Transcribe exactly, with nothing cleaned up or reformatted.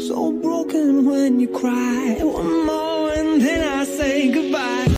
so broken when you cry. One more and then I say goodbye.